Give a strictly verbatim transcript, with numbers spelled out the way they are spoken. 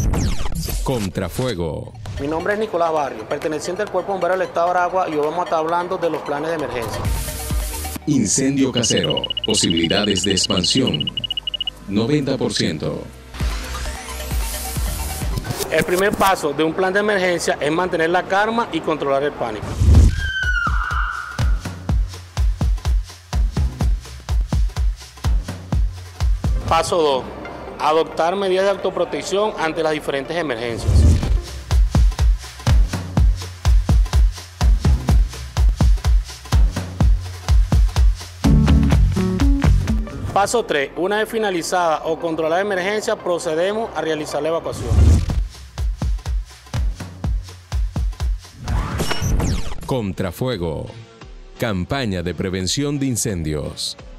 Contrafuego. Mi nombre es Nicolás Barrio, perteneciente al Cuerpo Bombero del Estado de Aragua, y hoy vamos a estar hablando de los planes de emergencia. Incendio casero. Posibilidades de expansión. noventa por ciento. El primer paso de un plan de emergencia es mantener la calma y controlar el pánico. Paso dos. Adoptar medidas de autoprotección ante las diferentes emergencias. Paso tres. Una vez finalizada o controlada la emergencia, procedemos a realizar la evacuación. Contrafuego. Campaña de prevención de incendios.